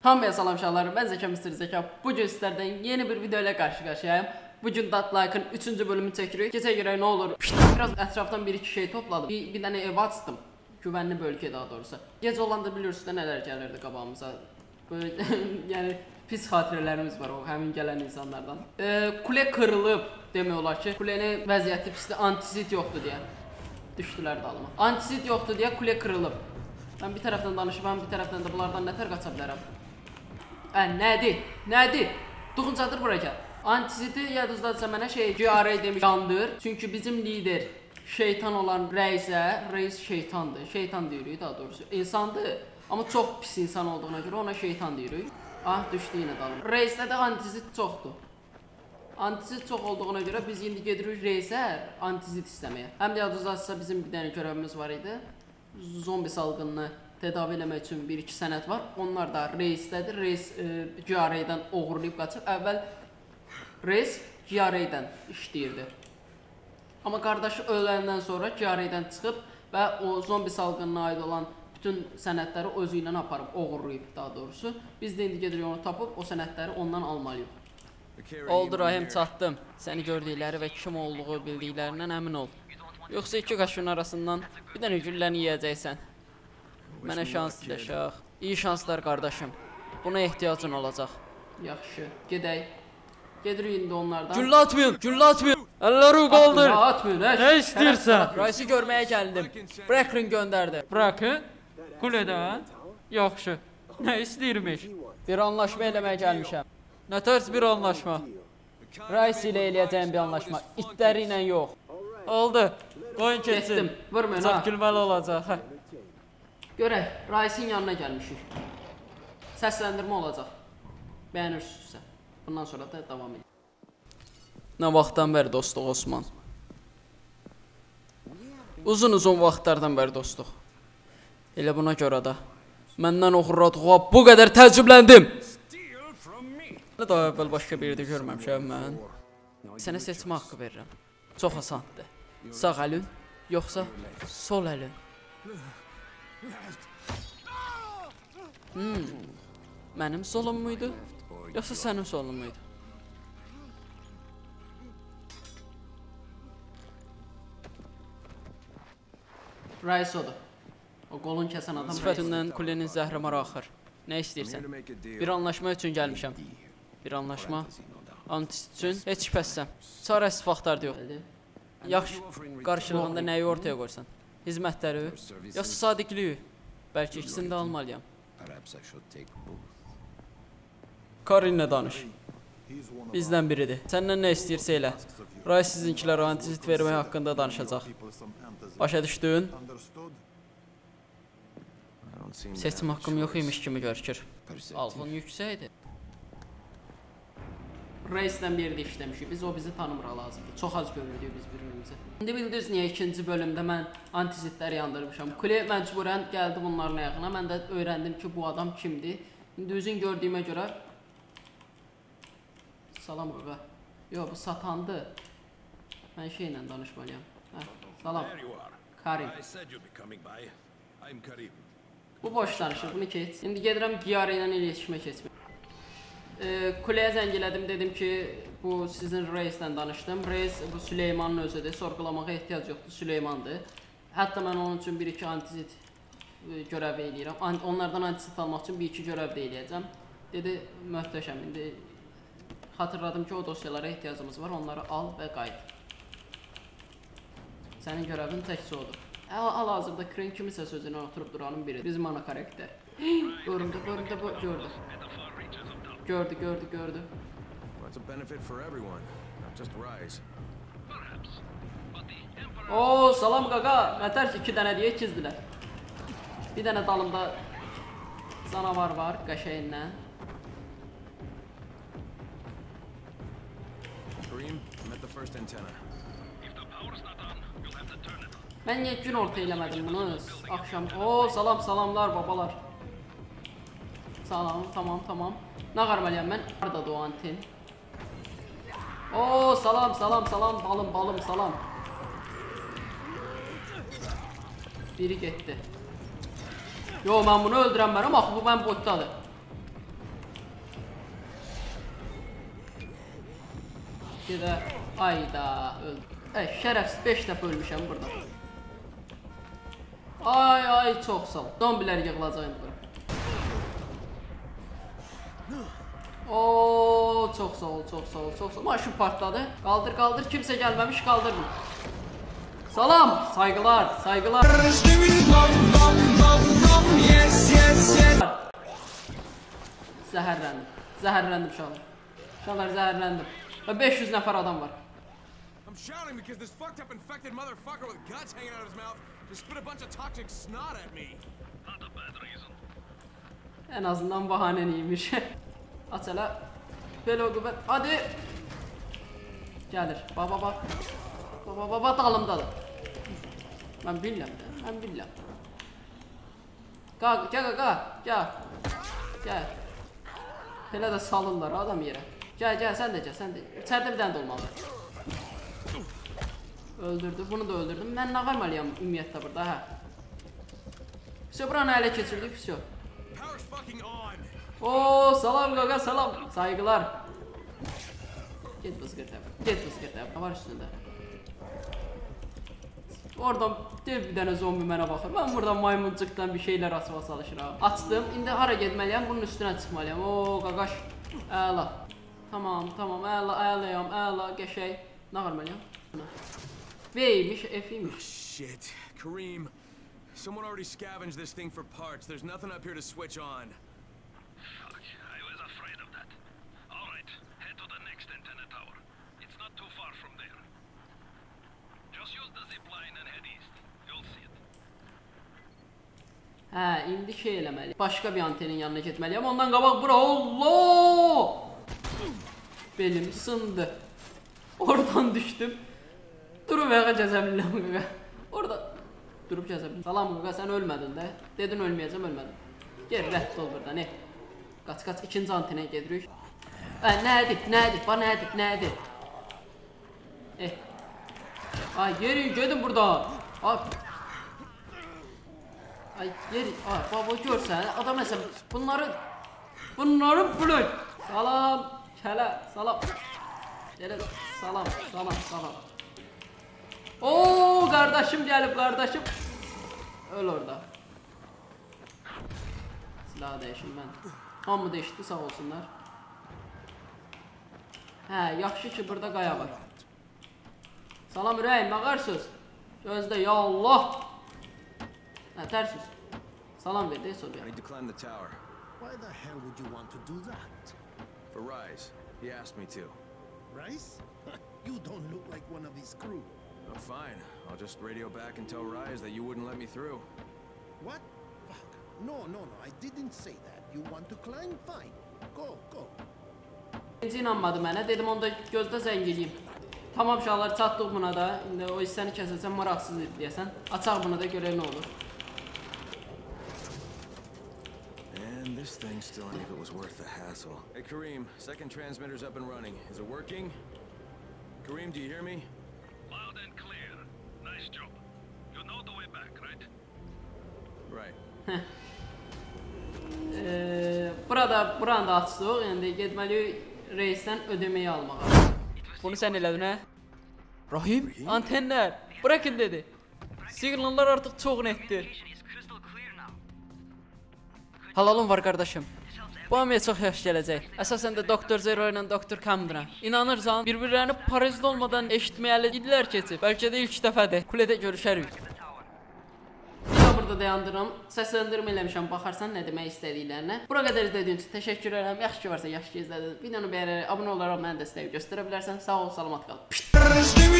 Hamıya salam uşaqlar, mən Zəka Mr. Zəka. Bugün sizlərdən yeni bir video ilə qarşı-qarşıyayım. Bugün Dot Like-ın 3-cü bölümünü çəkirik. Keçə görək nə olur. Biraz ətrafdan bir-iki şey topladım. Bir dənə ev açdım. Güvənli bölgə daha doğrusu. Gec olanda bilirsiniz də nələr gəlirdi qabağımıza. Böyle yəni pis xatirələrimiz var o həmin gələn insanlardan. Kule qırılıb demək olar ki, kulenin vəziyyəti pisdir, antisit yoxdur deyə. Düşdülər dalıma. Antisit yoxdur deyə kule qırılıb. Mən bir tərəfdən danışıram, bir tərəfdən də bunlardan nətər qaça bilərəm? Nədir? Nədir? Duxuncadır bura gəl. Antisiti yadınızdadırsa mənə GRA demiş yandır. Çünki bizim lider şeytan olan reis şeytandır. Şeytan deyirik daha doğrusu. İnsandır. Amma çox pis insan olduğuna görə ona şeytan deyirik. Düşdü yenə dalım. Reisdə də antisit çoxdur. Antisit çox olduğuna görə biz indi gedirik reisə antisit istəməyə. Həm də yadınızdadırsa bizim bir dənə görevimiz var idi. Zombi salgınını tədavi eləmək üçün 1-2 sənəd var. Onlar da reisdədir. Reis GRA-dan oğurlayıb qaçıb. Əvvəl reis GRA-dan işləyirdi. Amma qardaşı öləndən sonra GRA-dan çıxıb və o zombi salgınına aid olan bütün sənədləri özü ilə aparıb, oğurlayıb daha doğrusu. Biz də indi gedirik onu tapıb o sənədləri ondan almalıyıq. Oldu Rahim, çatdım. Səni gördükləri və kim olduğu bildiklərindən əmin ol. Yoxsa iki qaşın arasından bir dənə gülləni yiyəcəksən. Mənə şans diləşək. İyi şanslar qardaşım. Buna ehtiyacın olacaq. Yaxşı, gedək. Gedirik indi onlardan. Güllə atmayın, güllə atmayın. Əlləri qaldır. Atmayın, nə istəyirsən? Raisi görməyə gəldim. Bırakın göndərdi. Bırakın? Kuledən? Yaxşı. Nə istəyirmiş? Bir anlaşma eləməyə gəlmişəm. Nə tərs bir anlaşma? Raisi ilə eləyəcəyim bir anlaşma. İtləri ilə yox. Oldu. Qoyun keçsin. Vurmayın ha. Çox gülməli olacaq. Görək, Raisin yanına gəlmişik. Səsləndirmə olacaq. Bəyənirsinizsə. Bundan sonra da davam edin. Nə vaxtdan bəri dostluq Osman? Uzun vaxtlardan bəri dostluq. Elə buna görə də məndən oxurladığa bu qədər təəccübləndim. Daha əvvəl başqa biri də görməmişəm mən. Sənə seçmə haqqı verirəm. Çox asandır. Sağ əlin, yoxsa sol əlin. Mənim solum muydu, yoxsa sənin solun muydu? Rais odur. O qolun kəsən adam sifətindən kulenin zəhrimar axır. Nə istəyirsən? Bir anlaşma üçün gəlmişəm. Bir anlaşma? Antisit üçün heç şübhəsizəm. Çarəsiz vaxtlarda yox. Yaxşı, qarşılığında nəyi ortaya qoysan? Hizmətləri, yoxsa sadiqliyi? Bəlkə ikisini də almalıyam. Karinlə danış. Bizdən biridir. Səndən nə istəyirsə elə. Rais sizinkilərə antisit vermək haqqında danışacaq. Başa düşdün? Seçim haqqım yox imiş kimi görükür. Alğın yüksəkdir. Reisdən bir yerdə işləmişik. Biz o bizi tanımırıq lazımdır. Çox az görürdük biz birbirimizi. İndi bildiniz niyə ikinci bölümdə mən antisitləri yandırmışam. Kule məcburən gəldi bunların ayağına. Mən də öyrəndim ki bu adam kimdir. İndi üzün gördüyümə görə salam qaqa. Yox, bu satandı. Mən şeylə danışmalıyam. Salam. Karim. Bu boş danışır, bunu keç. İndi gedirəm GRA ilə iletişimə keçmək. Kuleyə zəng elədim, dedim ki bu sizin reislə danışdım. Reis bu Süleymanın özüdür, sorğulamağa ehtiyac yoxdur, Süleymandır. Hətta mən onun üçün 1-2 antisit görəv eləyirəm. Onlardan antisit almaq üçün 1-2 görəv də eləyəcəm. Dedi, möhtəşəm, indi xatırladım ki o dosyalara ehtiyacımız var, onları al və qayıt. Sənin görəvin təkcə odur. Hal-hazırda Kren kimisə sözünə oturub duranın biri. Bizim ana karakter. Göründü, gördü. Gördü. Oo, salam qaqa. Nətər ki 2 dənə deyə ikizdilər. Bir dənə dalımda canavar var, qəşəyindən. Mən niyə gün orta eləmədim bunu? Axşam. Oo, salamlar babalar. Salam, tamam. Nə qarmalıyam mən? Haradadır o anten? Oo, salam, balım, salam. Biri getdi. Yo, mən bunu öldürəm mənəm, axı bu mən botdadır. Gedə. Ayda öldüm. Şərəfsiz 5 dəfə ölmüşəm burada. Ay çox sağ ol. Zombilər yığılacaq indi bura. Oo, çox sağ ol. Maşın partladı. Qaldır, kimsə gəlməmiş, qaldırın. Salam, saygılar. Zəhərləndim uşaqlar. Uşaqlar zəhərləndim. 500 nəfər adam var. I'm shouting because this fucked up infected motherfucker with guts hanging out of his mouth just spit a bunch of toxic snot at me. Not a bad reason. En azından bahaneniymiş. Aç hele. Böyle o qüvvət. Hadi. Gəlir. Baba. Dalımdadır. Mən bilmirəm. Gəl. Belə də salırlar adam yerə. Gəl, sən də. İçəridə bir dənə də olmalı. Öldürdü, bunu da öldürdüm. Mən nə qalmalıyam ümumiyyətlə burada, hə? Всё, buranı ələ keçirdik, всё. Oo, salam qaqa, salam. Saygılar. Get bızgır təbi. Var üstündə. Oradan dev bir dənə zombi mənə baxır. Mən buradan maymuncukdan bir şeylər açmağa çalışıram. Açdım. İndi hara getməliyəm? Bunun üstünə çıxmalıyam. Oo, qaqaş. Əla. Tamam, əlayam, qəşəy. Nə qalmalıyam? B'ymiş, F'ymiş. Shit, Kareem. Someone already scavenged this thing for parts. There's nothing up here to switch on. Fuck, I was afraid of that. All right, head to the next antenna tower. It's not too far from there. Just use the zip line and head east. You'll see it. Hə, indi şey eləməli. Başqa bir antenin yanına getməliyəm. Ondan qabaq bura. Allah! Belim sındı. Oradan düşdüm. Durub ayağa gəzəbilirəm qaqa. Orada durub gəzəbilirəm. Salam qaqa, sən ölmədin də. Dedin ölməyəcəm, ölmədim. Gel, rədd ol buradan, ne? Qaç, ikinci antenə gedirik. Nədir? Ay, gedin buradan. Ay, baba görsən, adam məsələn, bunları bülük. Salam, kələ, salam. Gələ, salam. Oo, qardaşım gəlib, qardaşım. Öl orada. Silahı dəyişim mən. Hamı dəyişdi, sağ olsunlar. Hə, yaxşı ki burada qaya var. Salam ürəyim, bağırsız. Gözdə, ya Allah. Hə, tərsiz. Salam verdi, soruyor. I need to climb the tower. Why the hell would you want to do that? For Rise. He asked me to. Rice? You don't look like one of his crew. Oh, fine. I'll just radio back and tell Rise that you wouldn't let me through. What? Fuck. No, I didn't say that. You want to climb? Fine. Go. Hiç inanmadı mənə, dedim onda gözdə zəng edeyim. Tamam uşaqlar, çatdıq buna da. İndi o hissəni kəsəcəm, maraqsız deyəsən. Açaq bunu da görək nə olur. And this thing still ain't if it was worth the hassle. Hey Kareem, second transmitter's up and running. Is it working? Kareem, do you hear me? Loud and clear. Nice job. You know the way back, right? Right. Buranı da açdıq. İndi getməliyik reisdən ödəməyi almağa. Bunu sən elədin, hə? Rahim, antenlər, bırakın dedi. Siqnallar artıq çox netdir. Halalım var qardaşım. Bu hamıya çox yaxşı gələcək. Əsasən də Doktor Zero ilə Doktor Kamdra. İnanırsan, bir-birlərini parazit olmadan eşitməyəli idilər keçib. Bəlkə də ilk dəfədir. Kuledə görüşərik. Burada dayandırım. Səsləndirmə eləmişəm, baxarsan nə demək istədiklərinə. Bura qədər izlədiyin üçün təşəkkür edirəm. Yaxşı ki varsa, yaxşı ki izlədin. Videonu bəyənərək, abunə olaraq mənə dəstək göstərə bilərsən. Sağ ol, salamat qal.